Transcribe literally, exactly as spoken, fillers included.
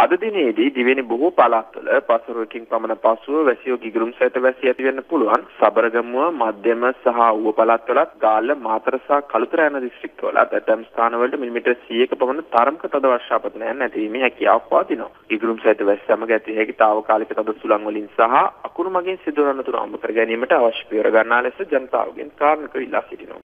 අද දිනේදී දිවෙන බොහෝ පළාත්වල පසුරුවකින් පමණ පසුව වැසියෝ ගිගුරුම් සහිත වැසි ඇති වෙන්න පුළුවන්. සබරගමුව, මධ්‍යම සහ ඌව පළාත්වලත්, ගාල්ල, මාතර සහ කළුතර යන දිස්ත්‍රික්කවලත් ඇතැම් ස්ථානවලට මිලිමීටර් සීයක පමණ තරමක තද වර්ෂාපතනයක් නැතිවීමේ හැකියාවක් පවතිනවා. ගිගුරුම් සහිත වැසි සමග ඇති හැකි తాවකාලික තද සුළං වලින් සහ අකුණු මගින් සිදුවන තුරු අඹ කර ගැනීමට අවශ්‍ය පියවර ගන්නා ලෙස ජනතාවගෙන් කාරණක ඉල්ලා සිටිනවා.